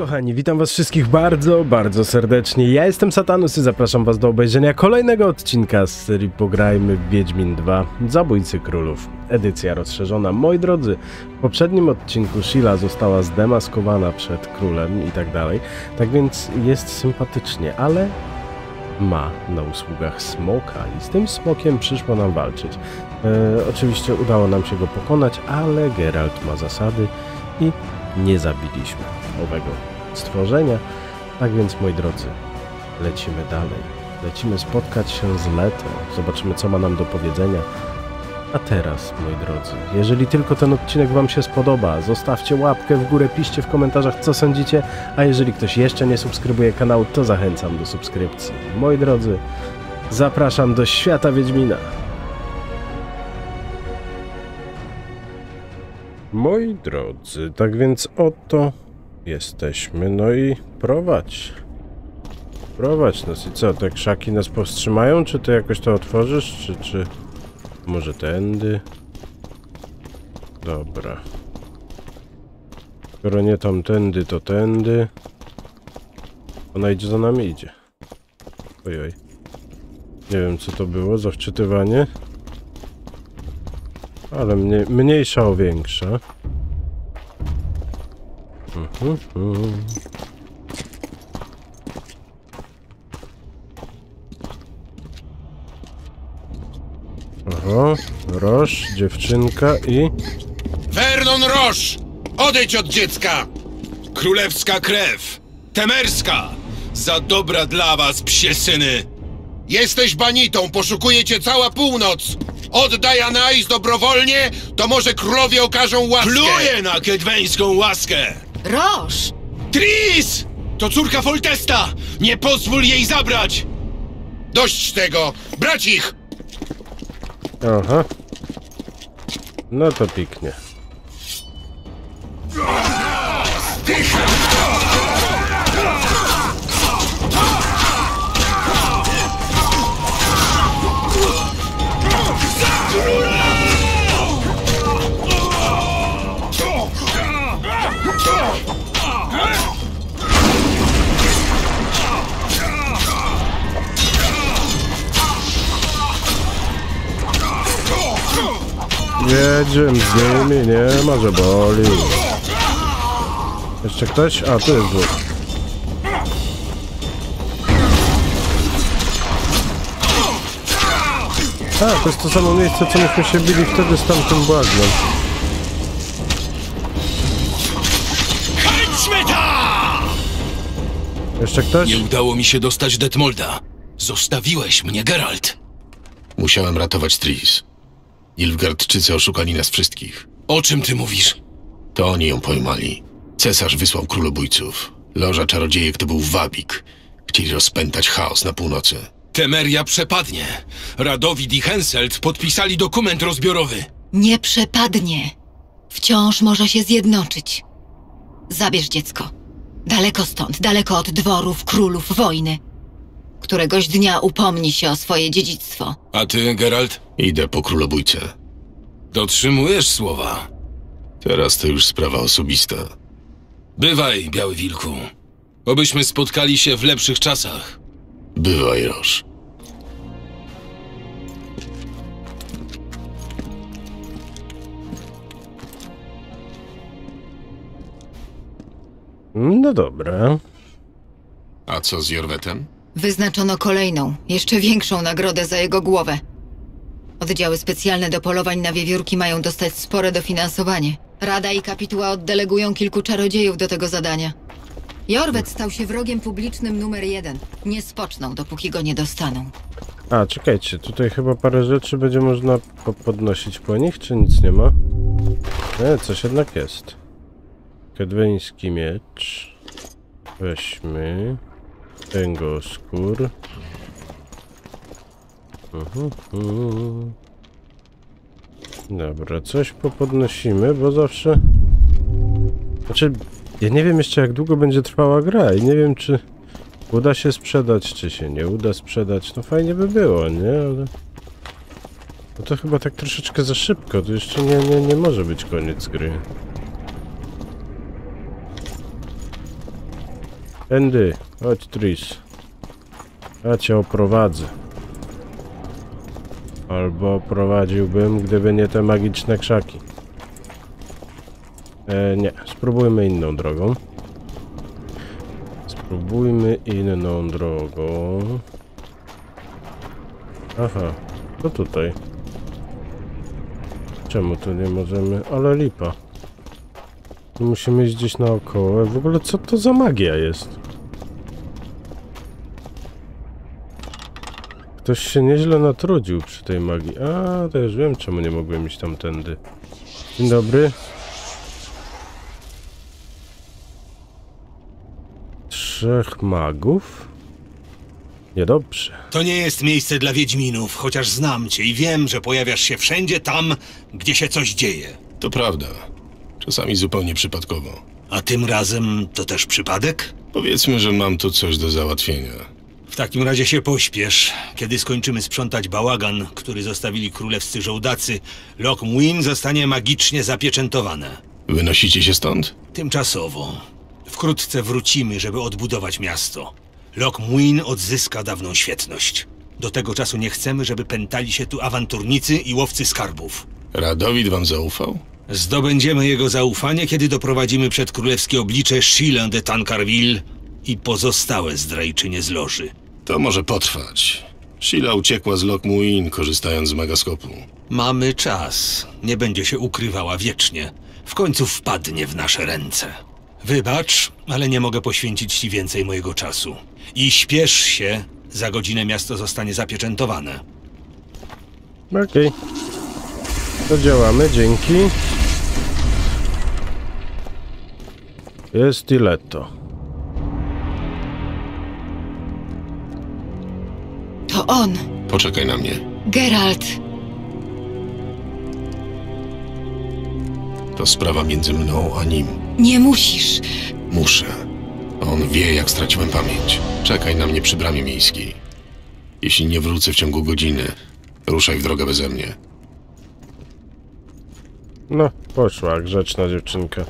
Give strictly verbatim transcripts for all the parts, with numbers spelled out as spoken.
kochani, witam was wszystkich bardzo, bardzo serdecznie. Ja jestem Satanus i zapraszam was do obejrzenia kolejnego odcinka z serii Pograjmy w Wiedźmin dwa Zabójcy Królów. Edycja rozszerzona. Moi drodzy, w poprzednim odcinku Sheila została zdemaskowana przed królem i tak dalej. Tak więc jest sympatycznie, ale ma na usługach smoka i z tym smokiem przyszło nam walczyć. E, oczywiście udało nam się go pokonać, ale Geralt ma zasady i nie zabiliśmy owego stworzenia. Tak więc, moi drodzy, lecimy dalej. Lecimy spotkać się z Letą. Zobaczymy, co ma nam do powiedzenia. A teraz, moi drodzy, jeżeli tylko ten odcinek wam się spodoba, zostawcie łapkę w górę, piszcie w komentarzach, co sądzicie, a jeżeli ktoś jeszcze nie subskrybuje kanału, to zachęcam do subskrypcji. Moi drodzy, zapraszam do świata Wiedźmina. Moi drodzy, tak więc oto jesteśmy, no i prowadź. Prowadź nas i co, te krzaki nas powstrzymają, czy ty jakoś to otworzysz, czy, czy może tędy? Dobra. Skoro nie tamtędy, to tędy. Ona idzie za nami, idzie. Ojoj. Nie wiem, co to było za wczytywanie. Ale mnie, mniejsza o większa. Mhm, mhm. Aha, Roż, dziewczynka i... Vernon Roż! Odejdź od dziecka! Królewska krew! Temerska! Za dobra dla was, psie syny! Jesteś banitą, poszukuje cię cała północ! Oddaj Anais dobrowolnie, to może królowie okażą łaskę! Pluję na kedweńską łaskę! Roż! Tris! To córka Foltesta! Nie pozwól jej zabrać! Dość tego! Brać ich! Aha. No to piknie. Jedziemy z nimi, nie ma, że boli. Jeszcze ktoś? A, tu jest dwóch. A, to jest to samo miejsce, co myśmy się bili wtedy z tamtym błagnem. Jeszcze ktoś? Nie udało mi się dostać Detmolda. Zostawiłeś mnie, Geralt. Musiałem ratować Tris. Nilfgaardczycy oszukali nas wszystkich. O czym ty mówisz? To oni ją pojmali. Cesarz wysłał królobójców. Loża czarodziejek to był wabik. Chcieli rozpętać chaos na północy. Temeria przepadnie. Radowid i Henselt podpisali dokument rozbiorowy. Nie przepadnie. Wciąż może się zjednoczyć. Zabierz dziecko. Daleko stąd, daleko od dworów, królów, wojny. Któregoś dnia upomni się o swoje dziedzictwo. A ty, Geralt? Idę po królobójcę. Dotrzymujesz słowa. Teraz to już sprawa osobista. Bywaj, Biały Wilku. Obyśmy spotkali się w lepszych czasach. Bywaj, Roż. No dobra. A co z Jorwetem? Wyznaczono kolejną, jeszcze większą nagrodę za jego głowę. Oddziały specjalne do polowań na wiewiórki mają dostać spore dofinansowanie. Rada i kapituła oddelegują kilku czarodziejów do tego zadania. Jorwet stał się wrogiem publicznym numer jeden. Nie spoczną, dopóki go nie dostaną. A, czekajcie, tutaj chyba parę rzeczy będzie można po podnosić po nich, czy nic nie ma? Nie, coś jednak jest. Kedweński miecz. Weźmy. Tęgoskór. Uh, uh, uh. Dobra, coś popodnosimy, bo zawsze... Znaczy, ja nie wiem jeszcze, jak długo będzie trwała gra i nie wiem, czy uda się sprzedać, czy się nie uda sprzedać. No fajnie by było, nie? Ale... No to chyba tak troszeczkę za szybko, to jeszcze nie, nie, nie może być koniec gry. Tędy, chodź Tris. Ja cię oprowadzę. Albo prowadziłbym, gdyby nie te magiczne krzaki. E, nie, spróbujmy inną drogą. Spróbujmy inną drogą. Aha, to tutaj. Czemu tu nie możemy? Ale lipa. Tu musimy iść gdzieś naokoło. W ogóle co to za magia jest? Ktoś się nieźle natrudził przy tej magii. A, to już wiem, czemu nie mogłem iść tamtędy. Dzień dobry. Trzech magów? Niedobrze. To nie jest miejsce dla wiedźminów, chociaż znam cię i wiem, że pojawiasz się wszędzie tam, gdzie się coś dzieje. To prawda. Czasami zupełnie przypadkowo. A tym razem to też przypadek? Powiedzmy, że mam tu coś do załatwienia. W takim razie się pośpiesz. Kiedy skończymy sprzątać bałagan, który zostawili królewscy żołdacy, Loch Muin zostanie magicznie zapieczętowane. Wynosicie się stąd? Tymczasowo. Wkrótce wrócimy, żeby odbudować miasto. Loch Muin odzyska dawną świetność. Do tego czasu nie chcemy, żeby pętali się tu awanturnicy i łowcy skarbów. Radowid wam zaufał? Zdobędziemy jego zaufanie, kiedy doprowadzimy przed królewskie oblicze Sheilę de Tancarville i pozostałe zdrajczynie z loży. To może potrwać. Sheila uciekła z Loch Muin, korzystając z megaskopu. Mamy czas. Nie będzie się ukrywała wiecznie. W końcu wpadnie w nasze ręce. Wybacz, ale nie mogę poświęcić ci więcej mojego czasu. I śpiesz się, za godzinę miasto zostanie zapieczętowane. Okej. Okay. To działamy, dzięki. Jest Stiletto. To on! Poczekaj na mnie. Geralt! To sprawa między mną a nim. Nie musisz! Muszę. On wie, jak straciłem pamięć. Czekaj na mnie przy bramie miejskiej. Jeśli nie wrócę w ciągu godziny, ruszaj w drogę beze mnie. No, poszła grzeczna dziewczynka.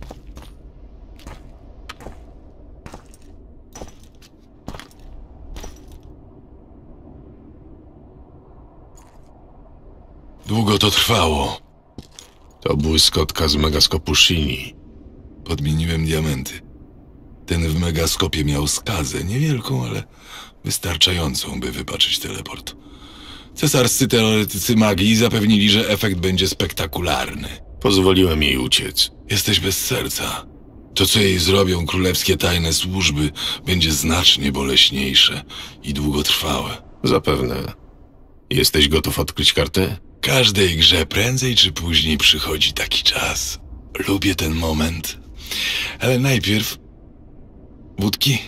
Długo to trwało. To błyskotka z megaskopu Shini. Podmieniłem diamenty. Ten w megaskopie miał skazę, niewielką, ale wystarczającą, by wybaczyć teleport. Cesarscy teoretycy magii zapewnili, że efekt będzie spektakularny. Pozwoliłem jej uciec. Jesteś bez serca. To, co jej zrobią królewskie tajne służby, będzie znacznie boleśniejsze i długotrwałe. Zapewne. Jesteś gotów odkryć kartę? Każdej grze prędzej czy później przychodzi taki czas. Lubię ten moment. Ale najpierw... wódki?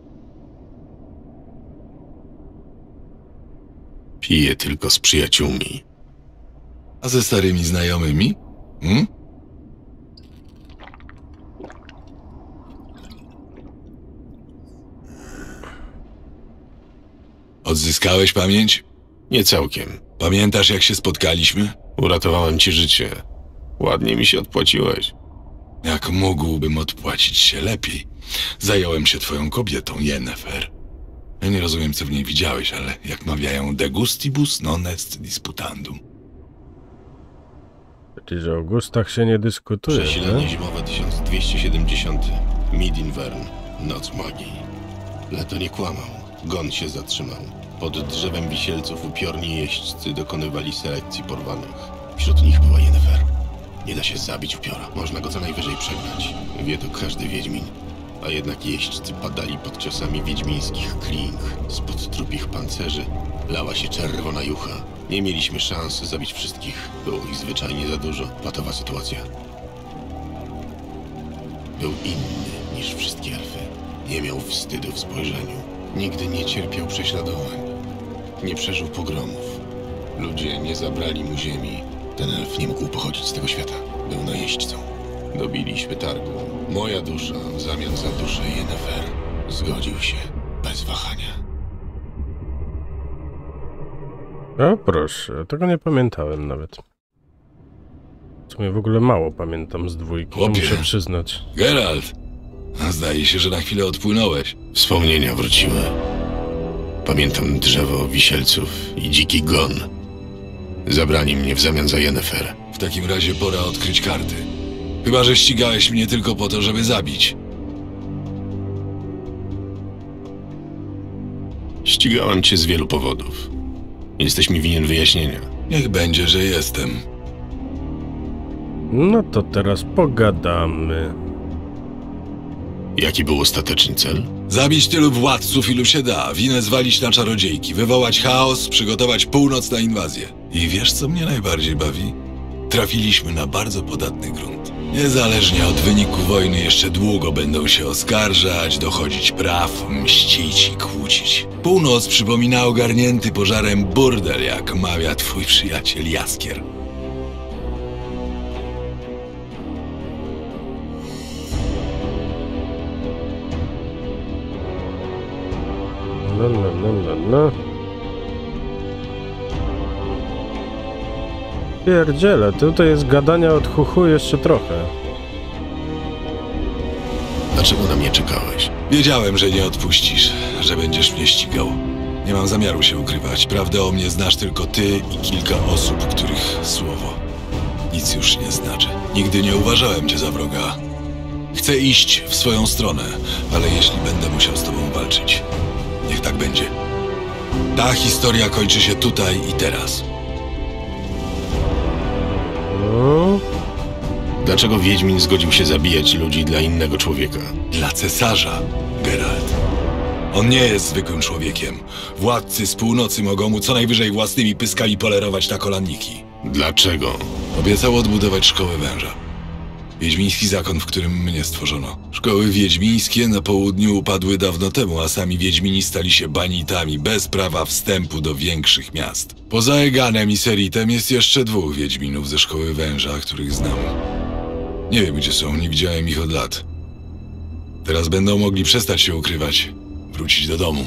Piję tylko z przyjaciółmi. A ze starymi znajomymi? Hmm? Odzyskałeś pamięć? Nie całkiem. Pamiętasz, jak się spotkaliśmy? Uratowałem ci życie. Ładnie mi się odpłaciłeś. Jak mógłbym odpłacić się lepiej? Zająłem się twoją kobietą, Yennefer. Ja nie rozumiem, co w niej widziałeś, ale jak mawiają, de gustibus non est disputandum. Czyli, że o gustach się nie dyskutuje, Przesilenie nie? zimowe tysiąc dwieście siedemdziesiąt. Midinvern. Noc magii. Leto nie kłamał. Gon się zatrzymał. Pod drzewem wisielców upiorni jeźdźcy dokonywali selekcji porwanych. Wśród nich była Yennefer. Nie da się zabić upiora. Można go co najwyżej przegnać. Wie to każdy wiedźmin. A jednak jeźdźcy padali pod ciosami wiedźmińskich kling. Spod trupich pancerzy lała się czerwona jucha. Nie mieliśmy szans zabić wszystkich. Było ich zwyczajnie za dużo. Patowa sytuacja. Był inny niż wszystkie elfy. Nie miał wstydu w spojrzeniu. Nigdy nie cierpiał prześladowań. Nie przeżył pogromów. Ludzie nie zabrali mu ziemi. Ten elf nie mógł pochodzić z tego świata. Był najeźdźcą. Dobiliśmy targu. Moja dusza w zamian za duszę Yennefer. Zgodził się. Bez wahania. O proszę, tego nie pamiętałem nawet. W sumie w ogóle mało pamiętam z dwójki, Chłopie. muszę przyznać. Geralt, Zdaje się, że na chwilę odpłynąłeś. Wspomnienia wróciły. Pamiętam drzewo wisielców i dziki gon. Zabrali mnie w zamian za Yennefer. W takim razie pora odkryć karty. Chyba że ścigałeś mnie tylko po to, żeby zabić. Ścigałem cię z wielu powodów. Jesteś mi winien wyjaśnienia. Niech będzie, że jestem. No to teraz pogadamy. Jaki był ostateczny cel? Zabić tylu władców, ilu się da, winę zwalić na czarodziejki, wywołać chaos, przygotować północ na inwazję. I wiesz, co mnie najbardziej bawi? Trafiliśmy na bardzo podatny grunt. Niezależnie od wyniku wojny jeszcze długo będą się oskarżać, dochodzić praw, mścić i kłócić. Północ przypomina ogarnięty pożarem burdel, jak mawia twój przyjaciel Jaskier. No, no, no, no, no. Pierdziele, tutaj jest gadania od chuchu jeszcze trochę. Dlaczego na mnie czekałeś? Wiedziałem, że nie odpuścisz, że będziesz mnie ścigał. Nie mam zamiaru się ukrywać. Prawdę o mnie znasz tylko ty i kilka osób, których słowo nic już nie znaczy. Nigdy nie uważałem cię za wroga. Chcę iść w swoją stronę, ale jeśli będę musiał z tobą walczyć, niech tak będzie. Ta historia kończy się tutaj i teraz. No. Dlaczego Wiedźmin zgodził się zabijać ludzi dla innego człowieka? Dla cesarza, Geralt. On nie jest zwykłym człowiekiem. Władcy z północy mogą mu co najwyżej własnymi pyskami polerować na kolanniki. Dlaczego? Obiecał odbudować szkołę węża. Wiedźmiński zakon, w którym mnie stworzono. Szkoły wiedźmińskie na południu upadły dawno temu, a sami wiedźmini stali się banitami, bez prawa wstępu do większych miast. Poza Eganem i Seritem jest jeszcze dwóch wiedźminów ze szkoły węża, których znam. Nie wiem, gdzie są, nie widziałem ich od lat. Teraz będą mogli przestać się ukrywać, wrócić do domu.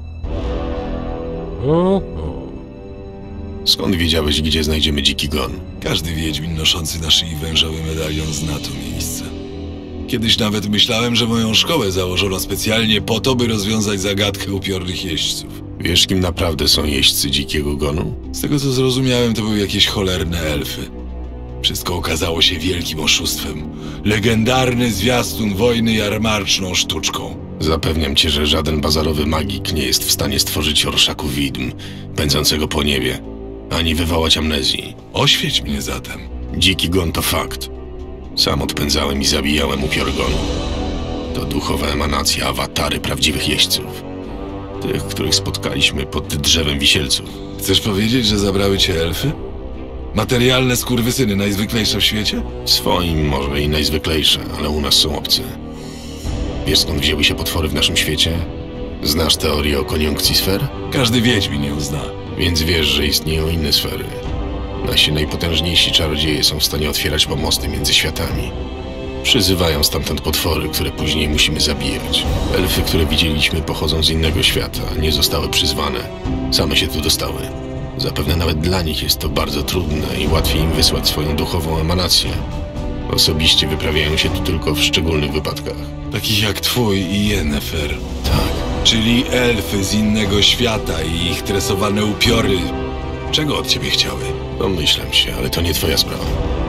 O, Skąd wiedziałeś, gdzie znajdziemy dziki gon? Każdy wiedźmin noszący na szyi wężowy medalion zna to miejsce. Kiedyś nawet myślałem, że moją szkołę założono specjalnie po to, by rozwiązać zagadkę upiornych jeźdźców. Wiesz, kim naprawdę są jeźdźcy dzikiego gonu? Z tego co zrozumiałem, to były jakieś cholerne elfy. Wszystko okazało się wielkim oszustwem. Legendarny zwiastun wojny jarmarczną sztuczką. Zapewniam cię, że żaden bazarowy magik nie jest w stanie stworzyć orszaku widm, pędzącego po niebie, ani wywołać amnezji. Oświeć mnie zatem. Dziki gon to fakt. Sam odpędzałem i zabijałem upiory gonu. To duchowa emanacja, awatary prawdziwych jeźdźców. Tych, których spotkaliśmy pod drzewem wisielców. Chcesz powiedzieć, że zabrały cię elfy? Materialne skurwysyny, najzwyklejsze w świecie? Swoim może i najzwyklejsze, ale u nas są obcy. Wiesz, skąd wzięły się potwory w naszym świecie? Znasz teorię o koniunkcji sfer? Każdy wiedźmin ją zna. Więc wiesz, że istnieją inne sfery. Nasi najpotężniejsi czarodzieje są w stanie otwierać pomosty między światami. Przyzywają stamtąd potwory, które później musimy zabijać. Elfy, które widzieliśmy, pochodzą z innego świata, nie zostały przyzwane. Same się tu dostały. Zapewne nawet dla nich jest to bardzo trudne i łatwiej im wysłać swoją duchową emanację. Osobiście wyprawiają się tu tylko w szczególnych wypadkach. Takich jak twój i Yennefer. Tak. Czyli elfy z innego świata i ich tresowane upiory. Czego od ciebie chciały? Domyślam się, ale to nie twoja sprawa.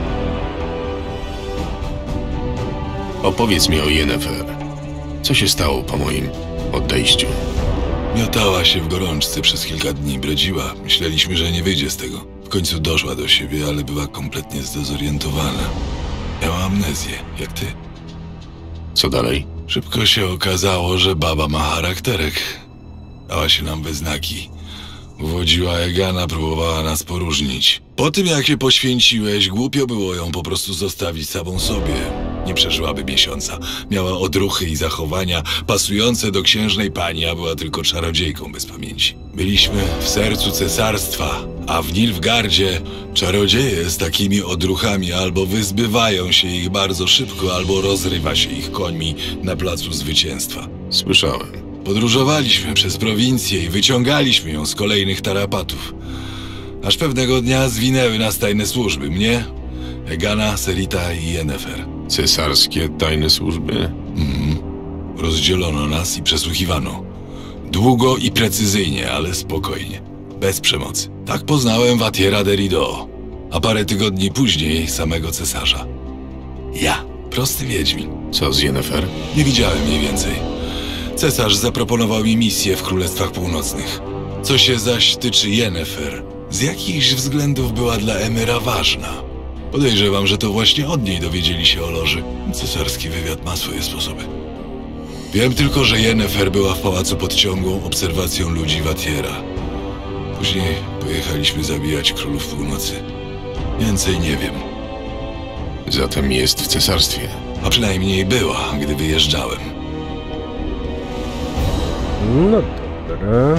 Opowiedz mi o Yennefer. Co się stało po moim odejściu? Miotała się w gorączce przez kilka dni, bredziła. Myśleliśmy, że nie wyjdzie z tego. W końcu doszła do siebie, ale była kompletnie zdezorientowana. Miała amnezję, jak ty. Co dalej? Szybko się okazało, że baba ma charakterek. Dała się nam we znaki. Uwodziła Egana, próbowała nas poróżnić. Po tym, jak się poświęciłeś, głupio było ją po prostu zostawić samą sobie. Nie przeżyłaby miesiąca. Miała odruchy i zachowania pasujące do księżnej pani, a była tylko czarodziejką bez pamięci. Byliśmy w sercu cesarstwa, a w Nilfgardzie czarodzieje z takimi odruchami albo wyzbywają się ich bardzo szybko, albo rozrywa się ich końmi na placu zwycięstwa. Słyszałem. Podróżowaliśmy przez prowincję i wyciągaliśmy ją z kolejnych tarapatów. Aż pewnego dnia zwinęły nas tajne służby. Mnie, Egana, Serita i Yennefer. Cesarskie tajne służby? Mhm. Rozdzielono nas i przesłuchiwano. Długo i precyzyjnie, ale spokojnie. Bez przemocy. Tak poznałem Watiera de Rido, a parę tygodni później samego cesarza. Ja, prosty wiedźmin. Co z Yennefer? Nie widziałem jej więcej. Cesarz zaproponował mi misję w Królestwach Północnych. Co się zaś tyczy Yennefer, z jakichś względów była dla Emyra ważna. Podejrzewam, że to właśnie od niej dowiedzieli się o loży. Cesarski wywiad ma swoje sposoby. Wiem tylko, że Yennefer była w pałacu pod ciągłą obserwacją ludzi Watiera. Później pojechaliśmy zabijać królów północy. Więcej nie wiem. Zatem jest w cesarstwie. A przynajmniej była, gdy wyjeżdżałem. No dobra.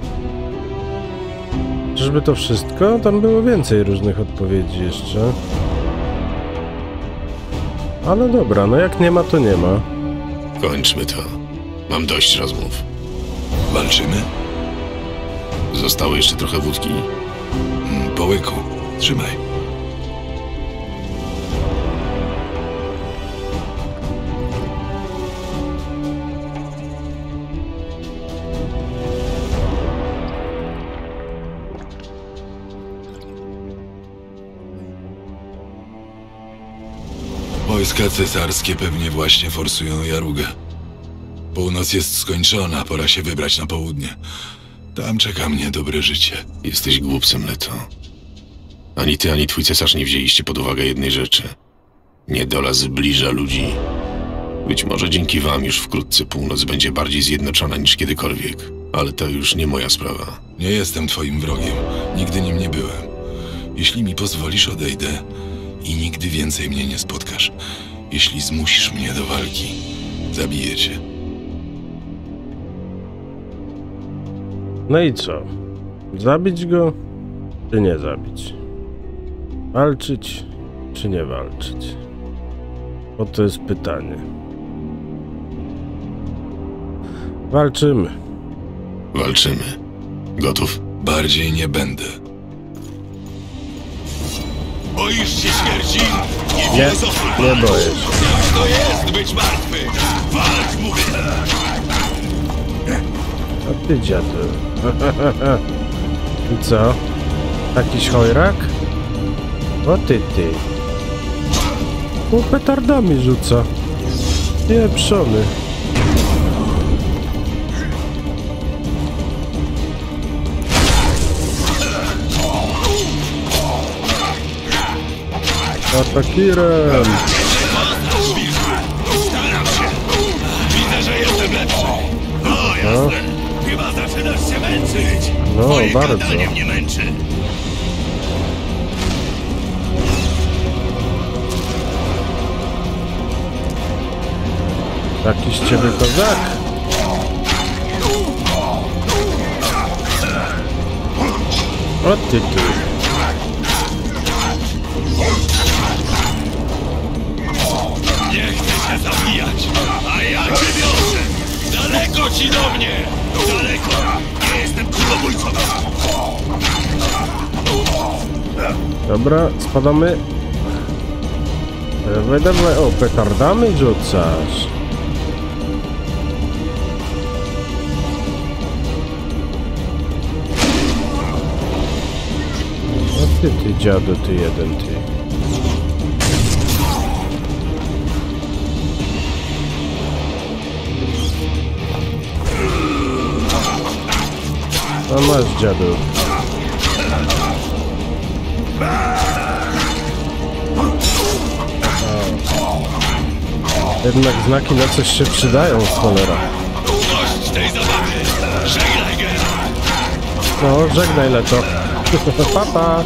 Czyżby to wszystko? Tam było więcej różnych odpowiedzi jeszcze. Ale dobra, no jak nie ma, to nie ma. Kończmy to. Mam dość rozmów. Walczymy? Zostało jeszcze trochę wódki. Mm, po łyku. Trzymaj. Wojska cesarskie pewnie właśnie forsują Jarugę. Północ jest skończona, pora się wybrać na południe. Tam czeka mnie dobre życie. Jesteś głupcem, Leto. Ani ty, ani twój cesarz nie wzięliście pod uwagę jednej rzeczy. Niedola zbliża ludzi. Być może dzięki wam już wkrótce północ będzie bardziej zjednoczona niż kiedykolwiek. Ale to już nie moja sprawa. Nie jestem twoim wrogiem. Nigdy nim nie byłem. Jeśli mi pozwolisz, odejdę i nigdy więcej mnie nie spotkasz. Jeśli zmusisz mnie do walki, zabiję cię. No i co? Zabić go, czy nie zabić? Walczyć, czy nie walczyć? Oto jest pytanie. Walczymy. Walczymy. Gotów? Bardziej nie będę. Boisz się śmierci? Nie, Nie, nie boję się. Jak to jest być martwy? Walcz, mówię! A ty dziadu. I co? Jakiś chojrak? O ty ty. O, petardami rzuca. Pieprzony. Atakirem. Staram się. Widzę, że jestem lepszy. O, jasne. Chyba zaczynasz się męczyć. No, Twoje bardzo. gadanie mnie męczy. Jakiś ciebie kozak. O ty ty. Nie chcę się zabijać, a ja cię wiozę. Daleko ci do mnie. Daleko. Nie jestem królobójcą. Dobra, spadamy. Dawaj, dawaj. O, petardami rzucasz. O ty, ty dziadu, ty jeden, ty. A masz, dziadu. Jednak znaki na coś się przydają, cholera. Dość tej zabawy. Żegnaj, Geralt. No, żegnaj, Leto. Pa, pa.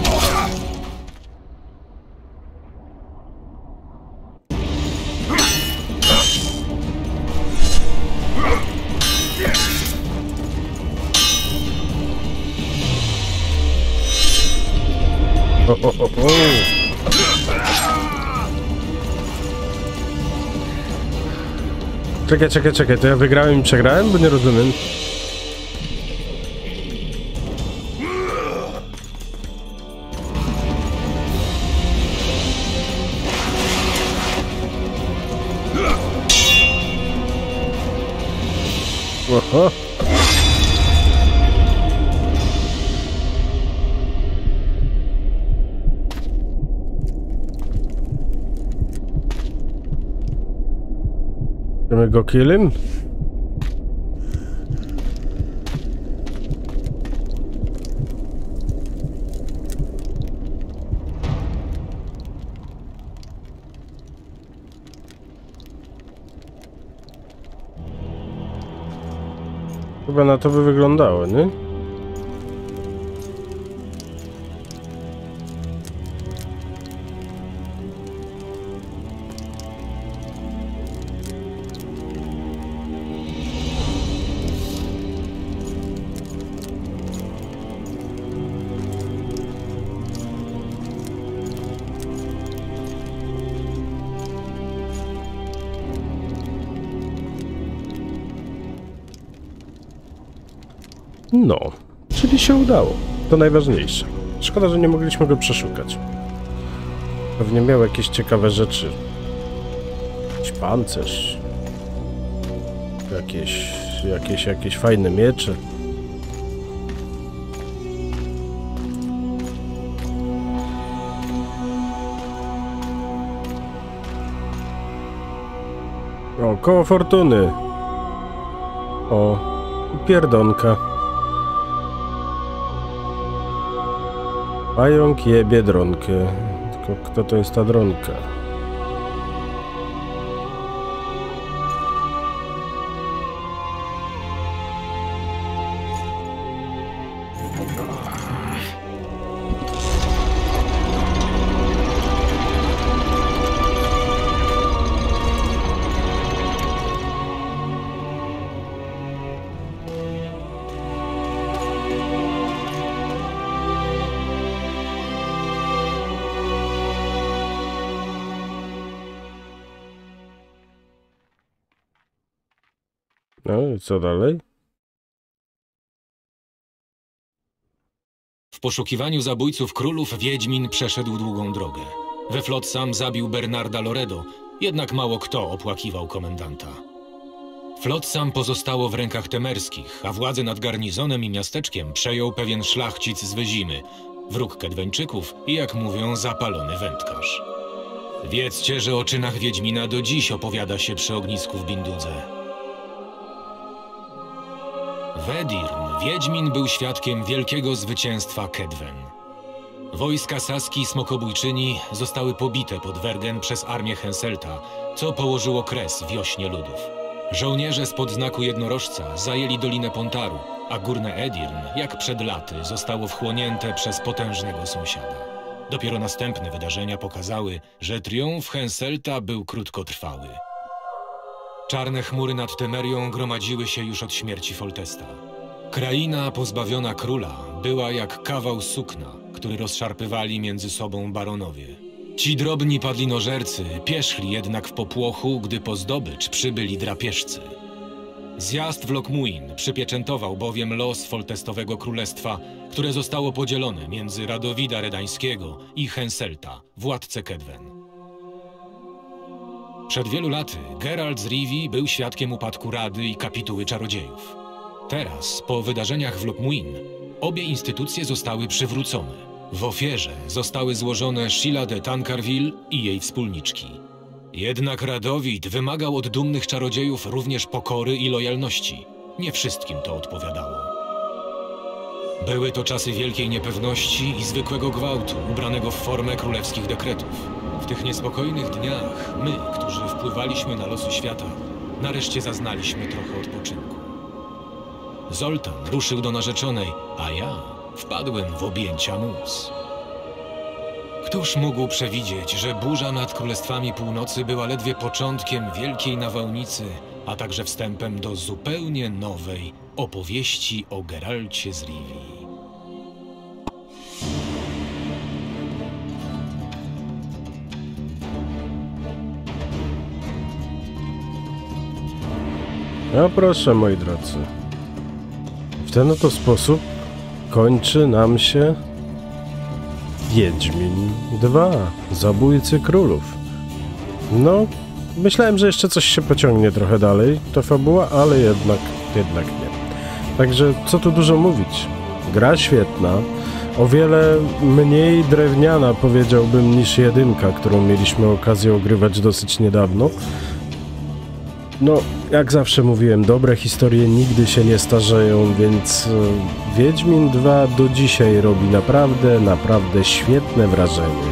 O, o, o, o. Czekaj, czekaj, czekaj, to ja wygrałem i przegrałem, bo nie rozumiem. Oho. Chcemy go killim? Chyba na to by wyglądało, nie? No, czyli się udało. To najważniejsze. Szkoda, że nie mogliśmy go przeszukać. Pewnie miał jakieś ciekawe rzeczy. Jakiś pancerz. Jakieś, jakieś, jakieś fajne miecze. O, koło fortuny. O, pierdonka. Pająk jebie dronkę. Tylko kto to jest ta dronka? No i co dalej? W poszukiwaniu zabójców królów Wiedźmin przeszedł długą drogę. We Flotsam zabił Bernarda Loredo, jednak mało kto opłakiwał komendanta. Flotsam pozostało w rękach temerskich, a władzę nad garnizonem i miasteczkiem przejął pewien szlachcic z Wyzimy, wróg Kedweńczyków i, jak mówią, zapalony wędkarz. Wiedzcie, że o czynach Wiedźmina do dziś opowiada się przy ognisku w Bindudze. W Edirn Wiedźmin był świadkiem wielkiego zwycięstwa Kedwen. Wojska Saski i Smokobójczyni zostały pobite pod Wergen przez armię Henselta, co położyło kres wiośnie ludów. Żołnierze spod znaku jednorożca zajęli Dolinę Pontaru, a górne Edirn, jak przed laty, zostało wchłonięte przez potężnego sąsiada. Dopiero następne wydarzenia pokazały, że triumf Henselta był krótkotrwały. Czarne chmury nad Temerią gromadziły się już od śmierci Foltesta. Kraina pozbawiona króla była jak kawał sukna, który rozszarpywali między sobą baronowie. Ci drobni padlinożercy pierzchli jednak w popłochu, gdy po zdobycz przybyli drapieżcy. Zjazd w Lokmuin przypieczętował bowiem los Foltestowego Królestwa, które zostało podzielone między Radowida Redańskiego i Henselta, władcę Kedwen. Przed wielu laty Geralt z Rivii był świadkiem upadku Rady i kapituły czarodziejów. Teraz, po wydarzeniach w Lokmuin, obie instytucje zostały przywrócone. W ofierze zostały złożone Sheila de Tancarville i jej wspólniczki. Jednak Radowid wymagał od dumnych czarodziejów również pokory i lojalności. Nie wszystkim to odpowiadało. Były to czasy wielkiej niepewności i zwykłego gwałtu, ubranego w formę królewskich dekretów. W tych niespokojnych dniach my, którzy wpływaliśmy na losy świata, nareszcie zaznaliśmy trochę odpoczynku. Zoltan ruszył do narzeczonej, a ja wpadłem w objęcia mus. Któż mógł przewidzieć, że burza nad Królestwami Północy była ledwie początkiem wielkiej nawałnicy, a także wstępem do zupełnie nowej opowieści o Geralcie z Rivii. No proszę, moi drodzy. W ten oto sposób kończy nam się Wiedźmin dwa. Zabójcy Królów. No, myślałem, że jeszcze coś się pociągnie trochę dalej, ta fabuła, ale jednak jednak nie. Także co tu dużo mówić. Gra świetna, o wiele mniej drewniana, powiedziałbym, niż jedynka, którą mieliśmy okazję ogrywać dosyć niedawno. No, jak zawsze mówiłem, dobre historie nigdy się nie starzeją, więc Wiedźmin dwa do dzisiaj robi naprawdę, naprawdę świetne wrażenie.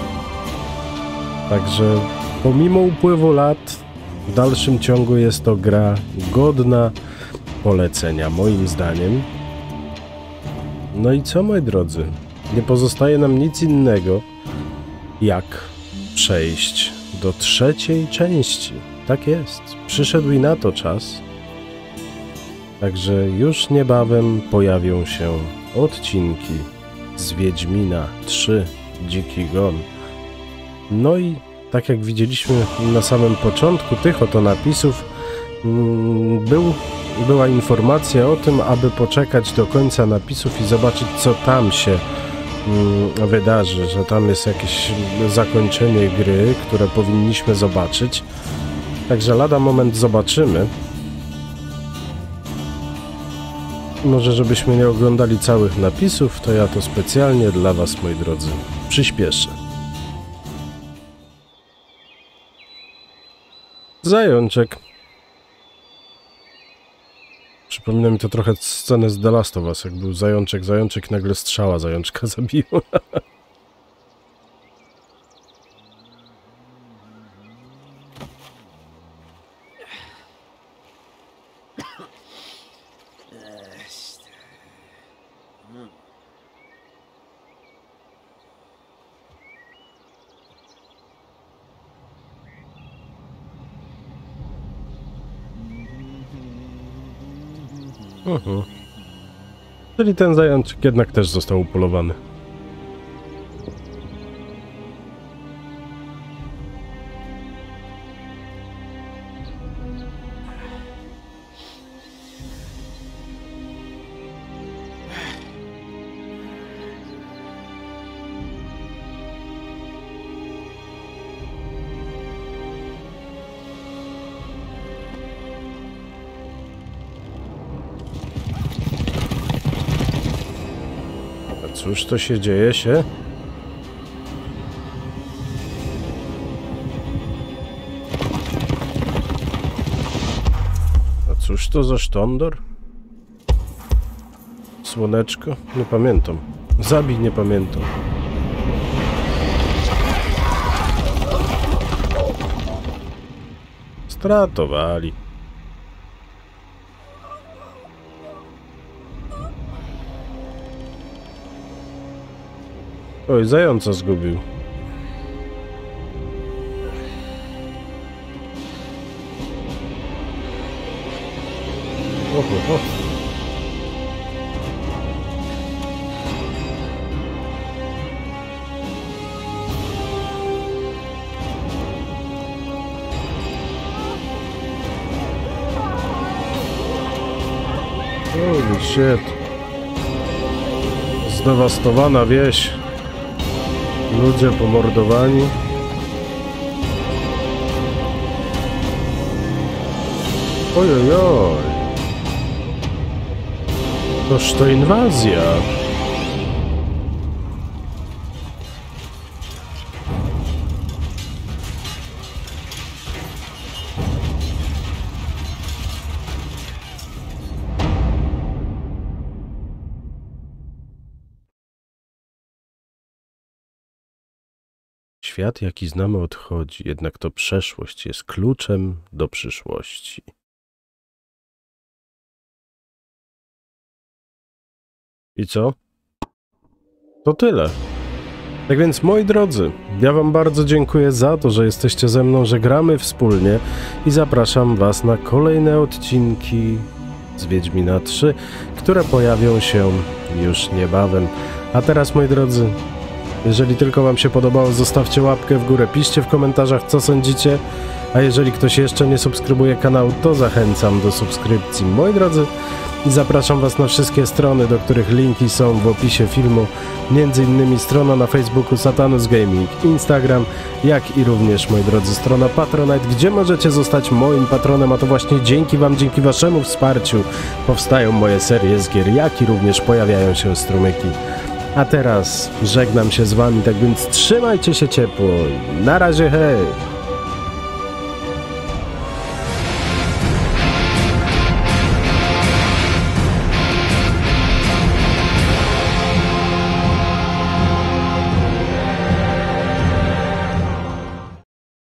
Także pomimo upływu lat, w dalszym ciągu jest to gra godna polecenia, moim zdaniem. No i co, moi drodzy? Nie pozostaje nam nic innego, jak przejść do trzeciej części. Tak jest. Przyszedł i na to czas. Także już niebawem pojawią się odcinki z Wiedźmina trzy Dziki Gon. No i tak jak widzieliśmy na samym początku tych oto napisów, był, była informacja o tym, aby poczekać do końca napisów i zobaczyć, co tam się wydarzy, że tam jest jakieś zakończenie gry, które powinniśmy zobaczyć. Także lada moment zobaczymy. Może żebyśmy nie oglądali całych napisów, to ja to specjalnie dla was, moi drodzy, przyspieszę. Zajączek. Przypomina mi to trochę scenę z The Last of Us, jak był zajączek, zajączek, nagle strzała zajączka zabiła. Mhm. Czyli ten zajączek jednak też został upolowany. Cóż to się dzieje się? A cóż to za sztondor? Słoneczko? Nie pamiętam. Zabij, nie pamiętam. Stratowali. Oj, zająca zgubił. Oho, oho. Holy shit. Zdewastowana wieś. Ludzie pomordowani. Ojojoj. Toż to inwazja. Świat, jaki znamy, odchodzi, jednak to przeszłość jest kluczem do przyszłości. I co? To tyle. Tak więc, moi drodzy, ja wam bardzo dziękuję za to, że jesteście ze mną, że gramy wspólnie i zapraszam was na kolejne odcinki z Wiedźmina trzy, które pojawią się już niebawem. A teraz, moi drodzy, Jeżeli tylko wam się podobało, zostawcie łapkę w górę, piszcie w komentarzach, co sądzicie, a jeżeli ktoś jeszcze nie subskrybuje kanału, to zachęcam do subskrypcji, moi drodzy, i zapraszam was na wszystkie strony, do których linki są w opisie filmu, między innymi strona na Facebooku Satanus Gaming, Instagram, jak i również, moi drodzy, strona Patronite, gdzie możecie zostać moim patronem, a to właśnie dzięki wam, dzięki waszemu wsparciu powstają moje serie z gier, jak i również pojawiają się strumyki. A teraz żegnam się z wami, tak więc trzymajcie się ciepło, na razie, hej!